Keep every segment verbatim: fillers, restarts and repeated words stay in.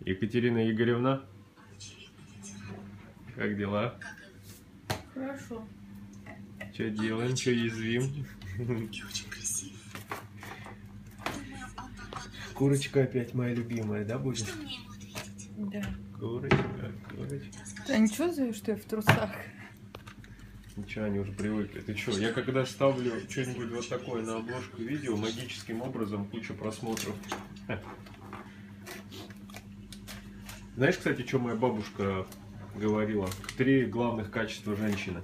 Екатерина Игоревна, как дела? Хорошо. Что делаем, что язвим? Курочка опять моя любимая, да, будет? Да. Курочка, курочка. Ты ничего знаешь, что я в трусах? Ничего, они уже привыкли. Ты что, я когда ставлю что-нибудь вот такое на обложку видео, магическим образом куча просмотров. Знаешь, кстати, что моя бабушка говорила? Три главных качества женщины.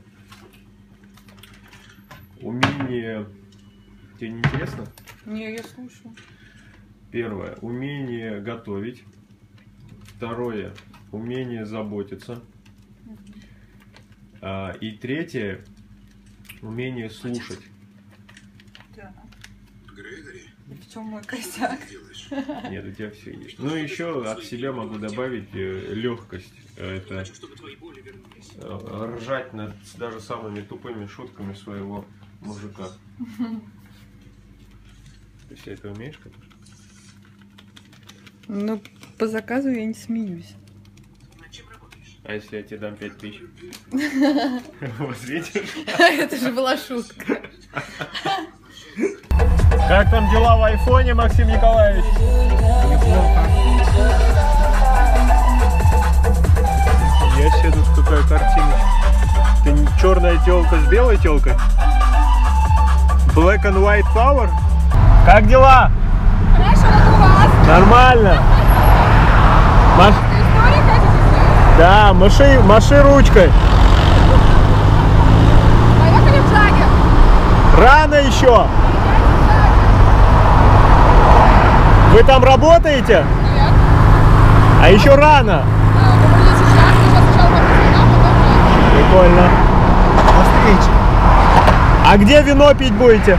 Умение... Тебе не интересно? Не, я слушаю. Первое. Умение готовить. Второе. Умение заботиться. А, и третье. Умение слушать. Да. В чем мой косяк? Нет, у тебя все есть. Ну, еще от себя могу добавить э, легкость. Это э, ржать над даже самыми тупыми шутками своего мужика. Ты все это умеешь, как? Ну, по заказу я не смеюсь. А если я тебе дам пять тысяч? Вот видишь? Это же была шутка. Как там дела в айфоне, Максим Николаевич? Неплохо. Я себе тут какая картиночка. Ты черная телка с белой телкой? Black and White Power? Как дела? Хорошо, у вас? Нормально. Маш... Да, маши, маши ручкой. Поехали в лагерь. Рано еще. Вы там работаете? Нет. А еще рано. А, думаю, сейчас, сейчас сначала потом. Прикольно. До встречи. А где вино пить будете?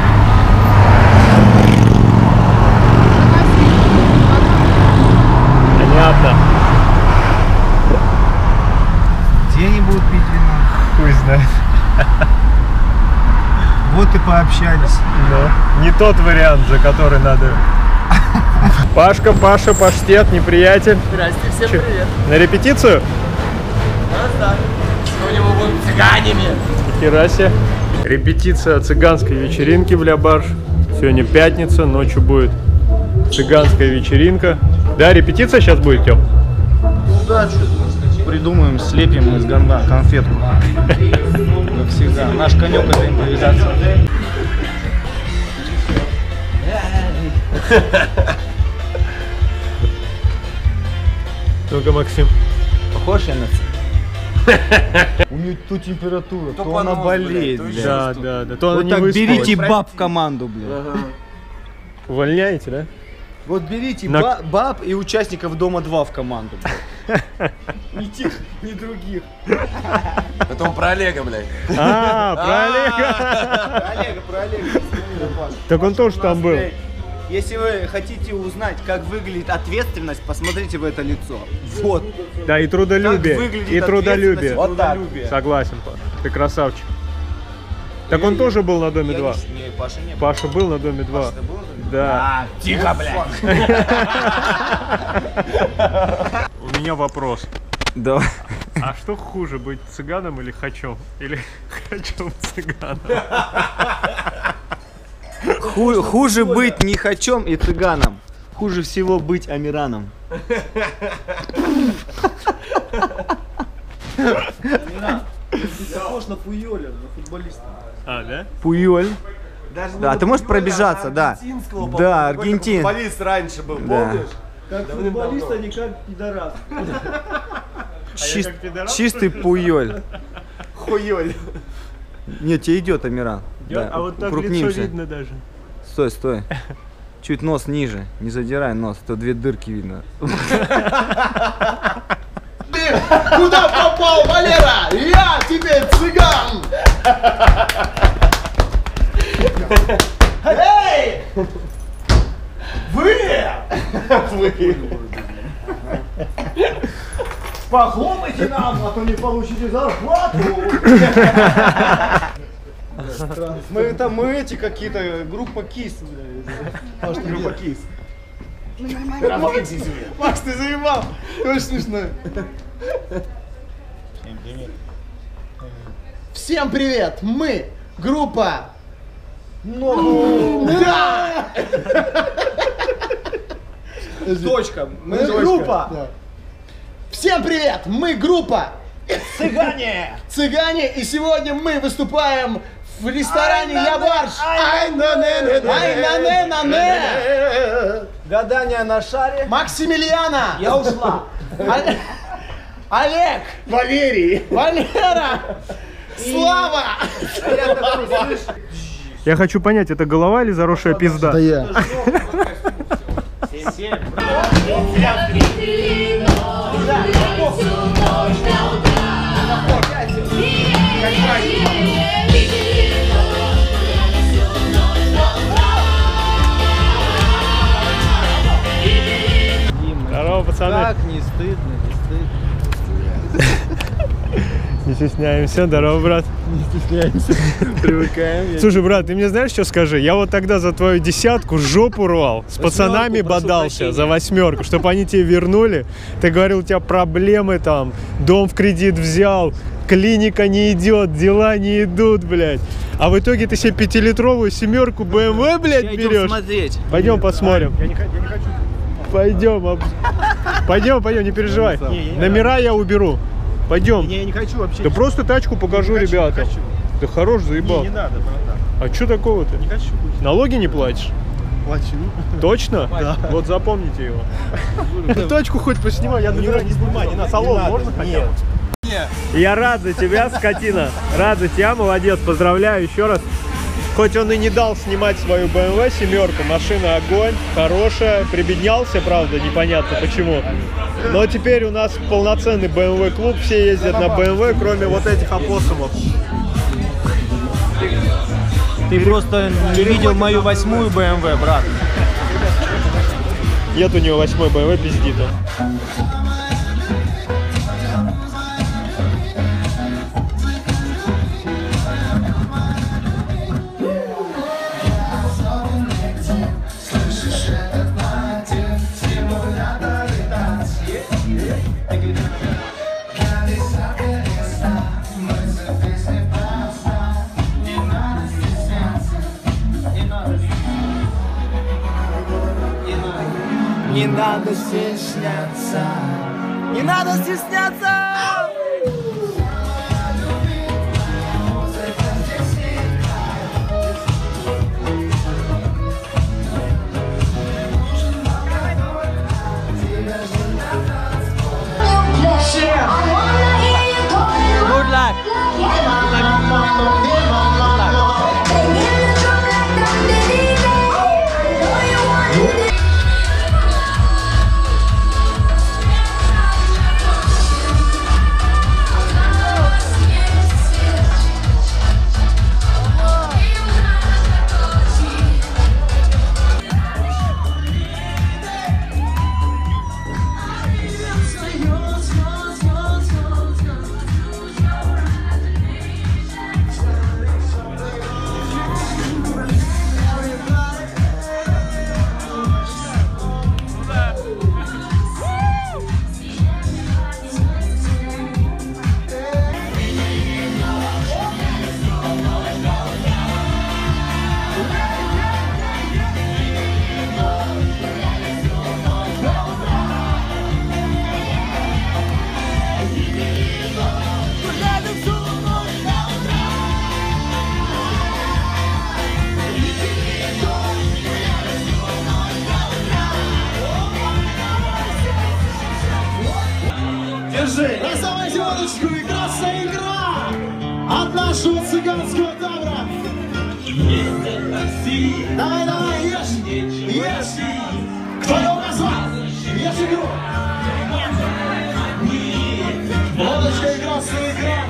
Понятно. Где они будут пить вино? Хуй знает. Вот и пообщались. Да. Не тот вариант, за который надо. Пашка, Паша, паштет, неприятель. Здрасте, всем Че, привет. на репетицию? Нас, да. Сегодня мы будем цыганями. Хера себе. Репетиция цыганской вечеринки в Ля Барж. Сегодня пятница, ночью будет цыганская вечеринка. Да, репетиция сейчас будет, Тём? Ну да, что-то придумаем, слепим из говна конфетку. Как всегда. Наш конек это импровизация. Ну-ка, Максим. Похож я на У нее то температура, то, То она понос, болеет, блядь, то блядь. Да, да, да. То она Вот не так выспалась. берите баб в команду, блядь. Увольняете, да? Вот берите На- ба- баб и участников Дома два в команду, блядь. Ни тех, ни других. Это он про Олега, блядь. А, про Олега. Про Олега, про Олега. Так он тоже там был. Если вы хотите узнать, как выглядит ответственность, посмотрите в это лицо. Вот. Да, и Как трудолюбие. выглядит И трудолюбие. ответственность, Вот так. трудолюбие. Согласен, Паш. Ты красавчик. Так он тоже был на Доме Я два. не- не, Паша не был. Паша был на Доме два. Паша, ты был на Доме Да. А, тихо, блядь. У меня вопрос. Давай. А что хуже, быть цыганом или хачом? Или хачом цыганом? Ху- хуже быть нехачом и цыганом. Хуже всего быть амираном. Похож на Пуйоля, на футболиста. А, да? Пуйоль. Да, ты можешь пробежаться, да. Да, аргентин. Футболист раньше был, Да. помнишь? Как футболист, а не как пидорас. я как пидорас? Чистый Пуйоль. Хуёль. Нет, тебе идет Амиран. Идёт? Да, А вот так лицо укрупнимся. видно даже. Стой, стой. Чуть нос ниже, не задирай нос, то две дырки видно. Ты куда попал, Валера? Я теперь цыган! Эй! Вы! Вы! Похлопайте нам, а то не получите зарплату! Мы там мы эти какие-то, группа КИС, блядь. Группа КИС. Макс, ты заебал. Ты очень смешной. Всем привет. Мы группа. Да! Точка. Мы группа. Всем привет. Мы группа. Цыгане! Цыгане. И сегодня мы выступаем в ресторане Я Барш. Ай на не Ай на не не Гадание на шаре. Максимилиана. Я ушла. О- Олег. Валерий! Валера. Слава. Я хочу понять, это голова или заросшая пизда? Да я. Здорово, пацаны. Как не стыдно, не стыдно. Не стесняемся. Здорово, брат. Не стесняемся. Привыкаем. Слушай, брат, ты мне знаешь, что скажи? Я вот тогда за твою десятку жопу рвал, с пацанами бодался за восьмерку, чтобы они тебе вернули. Ты говорил, у тебя проблемы там, дом в кредит взял, клиника не идет, дела не идут, блядь. А в итоге ты себе пятилитровую семерку бэ эм вэ, блядь, берешь. Смотреть. Пойдем посмотрим. Я не, я не хочу. Пойдем, об- пойдем, пойдем, не переживай. Не, не Номера я уберу. Пойдем. Не, я не хочу вообще. Да просто тачку покажу, Не хочу, ребята. не хочу. Да хорош, заебал. Не, не надо, братан. А что такого-то? Не хочу. Налоги не платишь? Плачу. Точно? Да. Вот запомните его. Ты точку хоть поснимай, я Не номера надо, не снимай, не надо. Салон не надо. можно хотя Нет. бы? Я рад за тебя, скотина. Рад за тебя, молодец. Поздравляю еще раз. Хоть он и не дал снимать свою бэ эм вэ семерку, машина огонь, хорошая, прибеднялся, правда, непонятно почему. Но теперь у нас полноценный бэ эм вэ клуб, все ездят на бэ эм вэ, кроме вот этих опоссумов. Ты просто не видел мою восьмую бэ эм вэ, брат. Нет у него восьмой бэ эм вэ, пиздит он. Не надо стесняться. Не надо стесняться. Good luck. Держи. Доставайте водочку, и красная игра от нашего цыганского табора. Давай, давай, ешь, ешь. Кто его назвал? Ешь игру. Водочка и красная игра.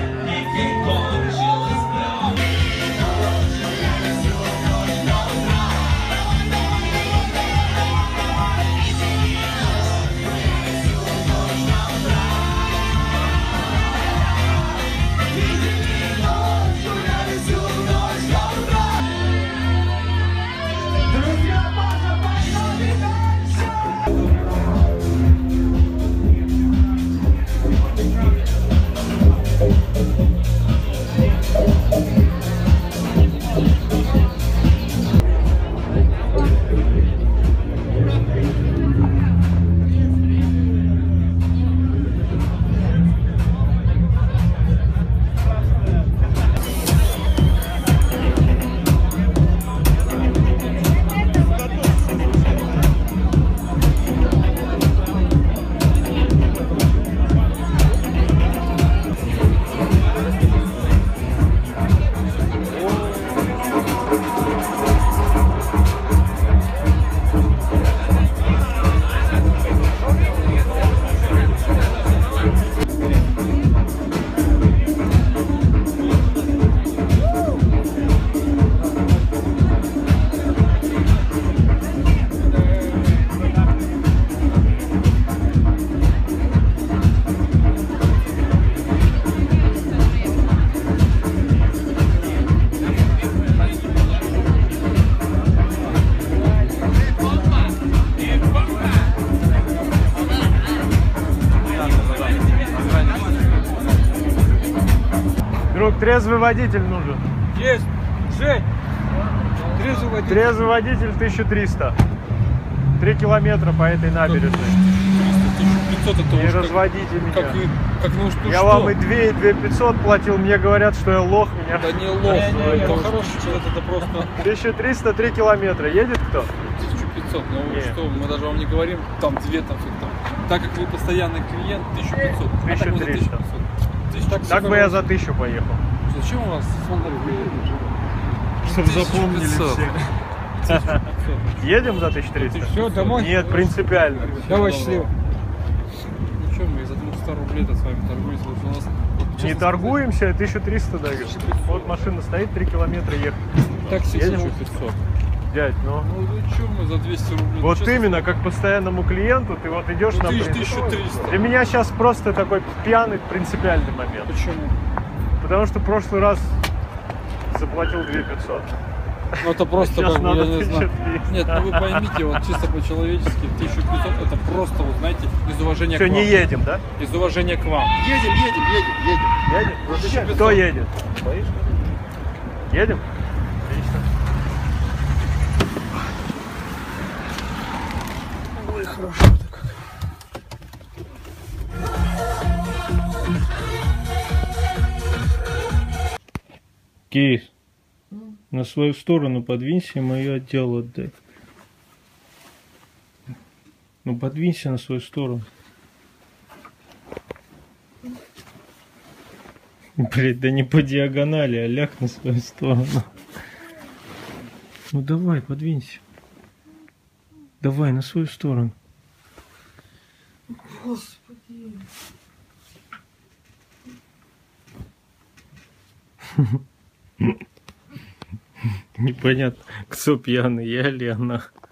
Друзья, Паша, пошли! трезвый водитель нужен. Есть! Жень! Трезвый водитель. Трезвый водитель тысяча триста. Три километра по этой набережной. тысяча пятьсот это Не уж разводите как, меня. как, и- как ну, что, Я что? вам и две, и две пятьсот платил, мне говорят, что я лох, меня. Да не лох, это хороший человек, это просто тысяча триста, три километра. Едет кто? тысяча пятьсот. Ну Не. что, мы даже вам не говорим, там две, там все там. Так как вы постоянный клиент, тысяча пятьсот. А так мы за тысяча триста. тысячу пятьсот. Тысяч- так Так всё бы я хорошо. за тысячу поехал. Зачем у вас фонарь? Чтобы запомнили пятьсот. все. Едем за тысячу триста? Все, домой? Нет, принципиально. Давай, счастливо. Ну что, мы за двести рублей-то с вами торгуемся. Вот у нас, вот, Не честно торгуемся, тысяча триста даю. Вот машина стоит, три километра ехать. сказать, такси Едем? тысяча пятьсот. Дядь, ну... Ну, ну что мы за двести рублей? Вот Ну, честно именно, как постоянному клиенту, ты вот идешь Ну, на... тысяч- принцип. тысяча триста. Для меня сейчас просто такой пьяный принципиальный момент. Почему? Потому что в прошлый раз заплатил две тысячи пятьсот. Ну это просто Сейчас как бы, надо я не знаю. тысяча триста. Нет, ну вы поймите, вот чисто по-человечески, тысяча пятьсот это просто, вот знаете, из уважения Что, к вам. не едем, да? Из уважения к вам. Едем, едем, едем, едем. Едем? тысяча пятьсот. Кто едет? Едем? Отлично. Ой, хорошо-то как. Кейс, на свою сторону подвинься и мое отдел отдай. Ну подвинься на свою сторону. Блять, да не по диагонали, а ляг на свою сторону. Ну давай, подвинься. Давай, на свою сторону. Господи. Непонятно, кто пьяный, я или она.